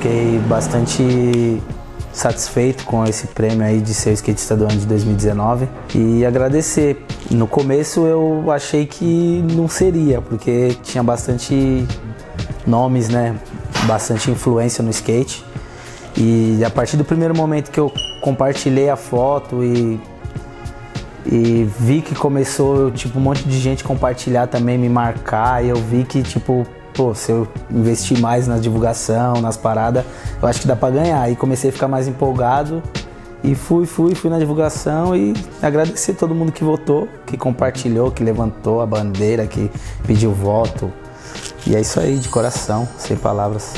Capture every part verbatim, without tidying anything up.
fiquei bastante satisfeito com esse prêmio aí de ser o skatista do ano de dois mil e dezenove e agradecer. No começo eu achei que não seria, porque tinha bastante nomes, né, bastante influência no skate, e a partir do primeiro momento que eu compartilhei a foto e, e vi que começou tipo, um monte de gente compartilhar também, me marcar, e eu vi que tipo, pô, se eu investir mais na divulgação, nas paradas, eu acho que dá pra ganhar. E comecei a ficar mais empolgado e fui, fui, fui na divulgação e agradecer todo mundo que votou, que compartilhou, que levantou a bandeira, que pediu voto. E é isso aí, de coração, sem palavras.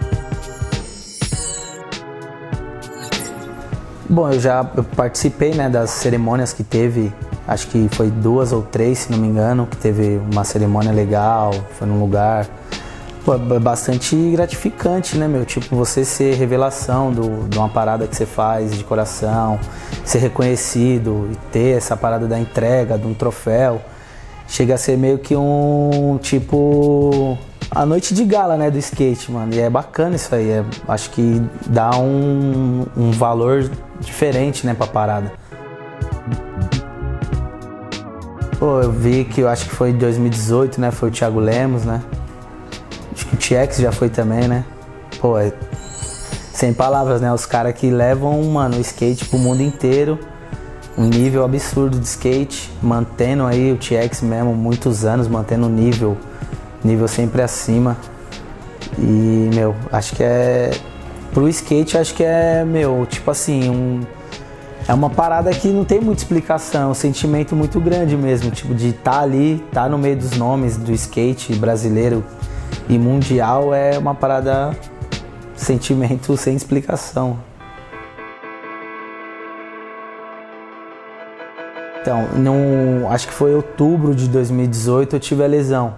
Bom, eu já eu participei, né, das cerimônias que teve, acho que foi duas ou três, se não me engano, que teve uma cerimônia legal, foi num lugar pô, bastante gratificante, né, meu? Tipo, você ser revelação do, de uma parada que você faz de coração, ser reconhecido e ter essa parada da entrega, de um troféu, chega a ser meio que um, tipo, a noite de gala, né, do skate, mano. E é bacana isso aí, é, acho que dá um, um valor diferente, né, pra parada. Pô, eu vi que eu acho que foi em dois mil e dezoito, né? Foi o Thiago Lemos, né? Acho que o T X já foi também, né? Pô, é... sem palavras, né? Os caras que levam, mano, o skate pro mundo inteiro. Um nível absurdo de skate. Mantendo aí o T X mesmo, muitos anos, mantendo o nível. Nível sempre acima. E, meu, acho que é... Pro skate, acho que é, meu, tipo assim, um... É uma parada que não tem muita explicação, é um sentimento muito grande mesmo, tipo de estar ali, estar no meio dos nomes do skate brasileiro e mundial é uma parada, sentimento sem explicação. Então, no, acho que foi outubro de dois mil e dezoito eu tive a lesão.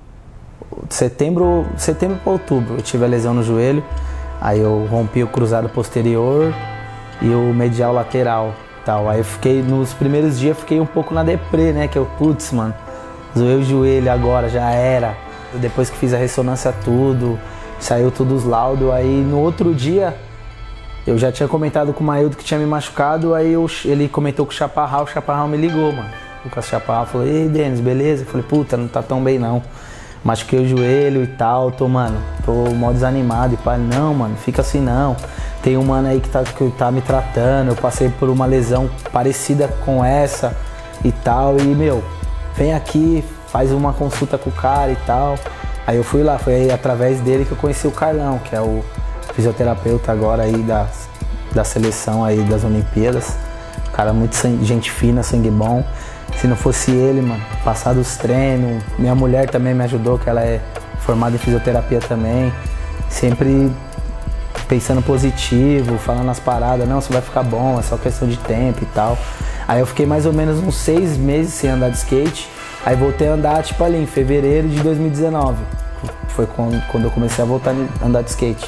Setembro, setembro para outubro eu tive a lesão no joelho, aí eu rompi o cruzado posterior e o medial lateral, tal. Aí eu fiquei, nos primeiros dias, fiquei um pouco na deprê, né? Que eu, putz, mano, zoei o joelho agora, já era. Depois que fiz a ressonância tudo, saiu tudo os laudos, aí no outro dia, eu já tinha comentado com o Maildo que tinha me machucado, aí eu, ele comentou com o Chaparral, o Chaparral me ligou, mano. O Lucas Chaparral falou, ei, Denis, beleza? Eu falei, puta, não tá tão bem não. Machuquei o joelho e tal, tô, mano, tô mó desanimado. E pai, não, mano, fica assim não. Tem um mano aí que tá, que tá me tratando, eu passei por uma lesão parecida com essa e tal. E, meu, vem aqui, faz uma consulta com o cara e tal. Aí eu fui lá, foi aí através dele que eu conheci o Carlão, que é o fisioterapeuta agora aí da, da seleção aí das Olimpíadas. Cara muito gente fina, sangue bom. Se não fosse ele, mano, passar dos treinos, minha mulher também me ajudou, que ela é formada em fisioterapia também, sempre pensando positivo, falando as paradas, não, você vai ficar bom, é só questão de tempo e tal. Aí eu fiquei mais ou menos uns seis meses sem andar de skate, aí voltei a andar tipo ali em fevereiro de dois mil e dezenove, foi quando, quando eu comecei a voltar a andar de skate.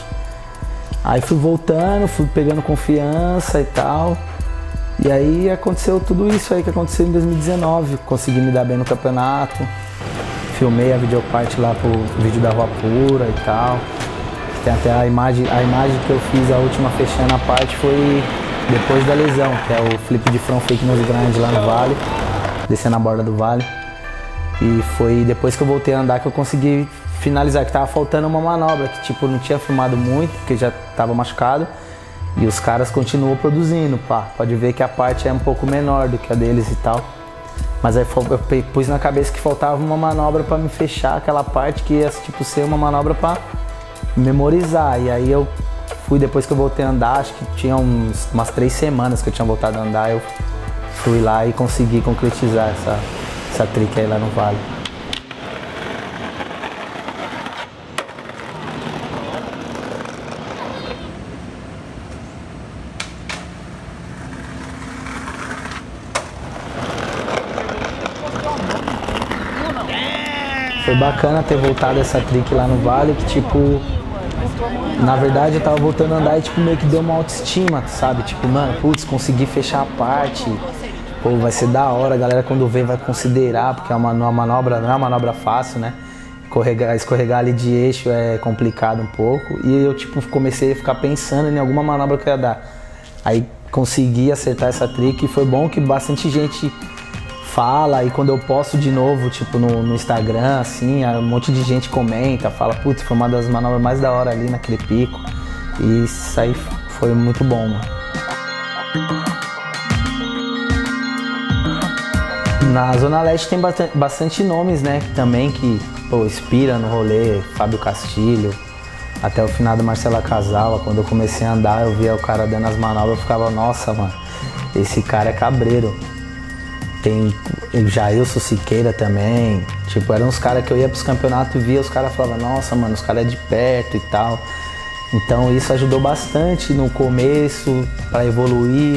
Aí fui voltando, fui pegando confiança e tal. E aí aconteceu tudo isso aí que aconteceu em dois mil e dezenove, consegui me dar bem no campeonato, filmei a videoparte lá pro vídeo da Rua Pura e tal. Tem até a imagem, a imagem que eu fiz, a última fechando a parte foi depois da lesão, que é o flip de front fake nose grind lá no vale, descendo a borda do vale. E foi depois que eu voltei a andar que eu consegui finalizar, que tava faltando uma manobra, que tipo, não tinha filmado muito, porque já tava machucado. E os caras continuam produzindo, pá. Pode ver que a parte é um pouco menor do que a deles e tal. Mas aí eu pus na cabeça que faltava uma manobra pra me fechar aquela parte que ia tipo, ser uma manobra pra memorizar. E aí eu fui, depois que eu voltei a andar, acho que tinha uns, umas três semanas que eu tinha voltado a andar, eu fui lá e consegui concretizar essa, essa trick aí lá no vale. Foi bacana ter voltado essa trick lá no vale, que tipo, na verdade eu tava voltando a andar e tipo meio que deu uma autoestima, sabe? Tipo, mano, putz, consegui fechar a parte, pô, vai ser da hora, a galera quando vê vai considerar, porque é uma, uma manobra, não é uma manobra fácil, né? escorregar, escorregar ali de eixo é complicado um pouco. E eu tipo comecei a ficar pensando em alguma manobra que eu ia dar. Aí consegui acertar essa trick e foi bom que bastante gente fala, e quando eu posto de novo, tipo no, no Instagram, assim, um monte de gente comenta, fala, putz, foi uma das manobras mais da hora ali naquele pico. E isso aí foi muito bom, mano. Na Zona Leste tem bastante, bastante nomes, né, também que, pô, inspira no rolê, Fábio Castilho, até o final do Marcela Casala. Quando eu comecei a andar, eu via o cara dando as manobras, eu ficava, nossa, mano, esse cara é cabreiro. Tem o Jailson Siqueira também, tipo, eram uns caras que eu ia pros campeonatos e via, os caras falavam, nossa, mano, os caras é de perto e tal. Então isso ajudou bastante no começo, pra evoluir.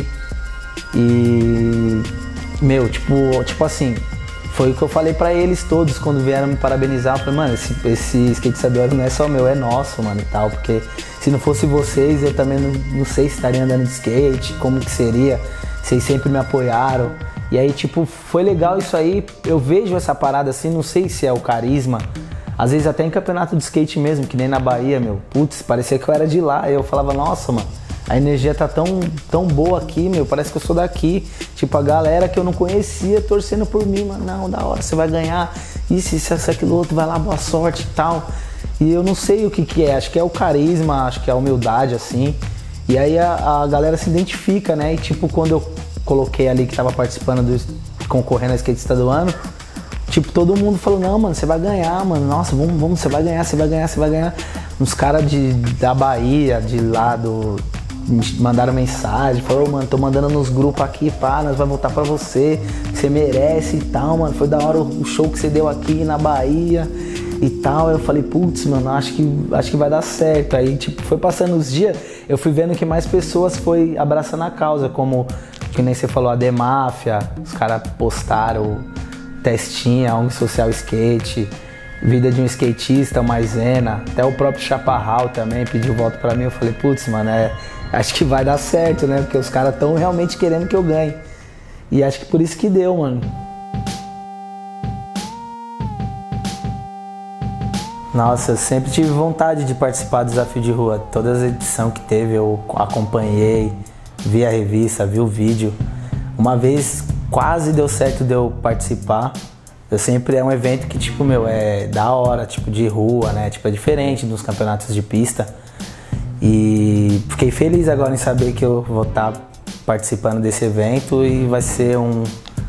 E, meu, tipo, tipo assim, foi o que eu falei pra eles todos quando vieram me parabenizar. Eu falei, mano, esse, esse skate sabiório não é só meu, é nosso, mano, e tal. Porque se não fosse vocês, eu também não, não sei se estaria andando de skate, como que seria. Vocês sempre me apoiaram. E aí, tipo, foi legal isso aí. Eu vejo essa parada assim, não sei se é o carisma. Às vezes até em campeonato de skate mesmo, que nem na Bahia, meu. Putz, parecia que eu era de lá. Eu falava, nossa, mano, a energia tá tão, tão boa aqui, meu. Parece que eu sou daqui. Tipo, a galera que eu não conhecia torcendo por mim, mano. Não, da hora, você vai ganhar. Isso, isso, isso, aquilo outro, vai lá, boa sorte e tal. E eu não sei o que que é. Acho que é o carisma, acho que é a humildade, assim. E aí a, a galera se identifica, né? E tipo, quando eu coloquei ali que tava participando, do, concorrendo a skatista do ano, tipo, todo mundo falou, não, mano, você vai ganhar, mano, nossa, vamos, vamos, você vai ganhar, você vai ganhar, você vai ganhar. Uns caras da Bahia, de lá do... mandaram mensagem, falaram, mano, tô mandando nos grupos aqui, pá, nós vai voltar pra você, você merece e tal, mano, foi da hora o show que você deu aqui na Bahia e tal. Eu falei, putz, mano, acho que, acho que vai dar certo. Aí, tipo, foi passando os dias, eu fui vendo que mais pessoas foi abraçando a causa, como, que nem você falou, a The Máfia, os caras postaram Testinha, ONG Social Skate, Vida de um Skatista, Maisena, até o próprio Chaparral também pediu voto pra mim. Eu falei, putz, mano, é, acho que vai dar certo, né? Porque os caras estão realmente querendo que eu ganhe. E acho que por isso que deu, mano. Nossa, eu sempre tive vontade de participar do Desafio de Rua. Todas as edições que teve eu acompanhei, vi a revista, vi o vídeo. Uma vez quase deu certo de eu participar. Eu sempre é um evento que, tipo, meu, é da hora, tipo, de rua, né? Tipo, é diferente dos campeonatos de pista. E fiquei feliz agora em saber que eu vou estar participando desse evento e vai ser um,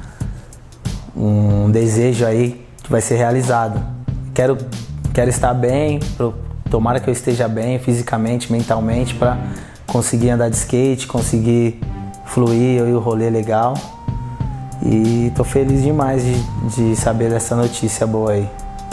um desejo aí que vai ser realizado. Quero, quero estar bem, pro, tomara que eu esteja bem fisicamente, mentalmente, para conseguir andar de skate, conseguir fluir e o rolê legal. E tô feliz demais de, de saber dessa notícia boa aí.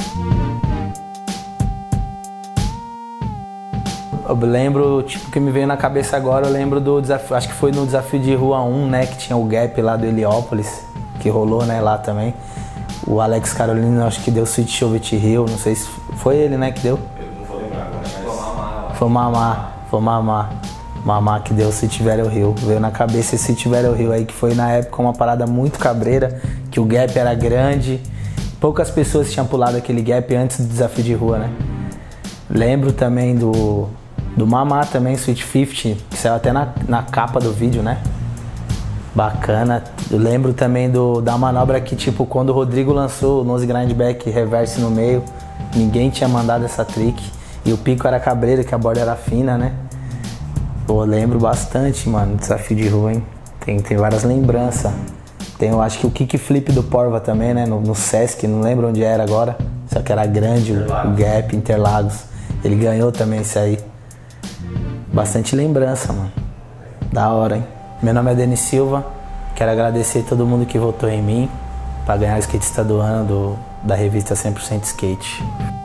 Eu lembro, tipo, que me veio na cabeça agora, eu lembro do desafio, acho que foi no Desafio de Rua um, né, que tinha o Gap lá do Heliópolis, que rolou, né, lá também. O Alex Carolino, acho que deu Sweet Show It Hill, não sei se foi ele, né, que deu? Eu não vou lembrar, mas foi Mamá. Foi Mamá, foi Mamá. Mamá que deu Se Tiver o Rio. Veio na cabeça esse Se Tiver o Rio aí, que foi na época uma parada muito cabreira, que o gap era grande. Poucas pessoas tinham pulado aquele gap antes do Desafio de Rua, né? Lembro também do, do Mamá também, Sweet cinquenta, que saiu até na, na capa do vídeo, né? Bacana. Eu lembro também do, da manobra que, tipo, quando o Rodrigo lançou o nose grindback reverse no meio, ninguém tinha mandado essa trick. E o pico era cabreiro, que a borda era fina, né? Pô, lembro bastante, mano, Desafio de Rua, hein? Tem, tem várias lembranças. Tem, eu acho que o kickflip do Porva também, né? No, no Sesc, não lembro onde era agora. Só que era grande, o, o Gap, Interlagos. Ele ganhou também isso aí. Bastante lembrança, mano. Da hora, hein? Meu nome é Denis Silva. Quero agradecer a todo mundo que votou em mim pra ganhar o skatista do ano do, da revista cem por cento Skate.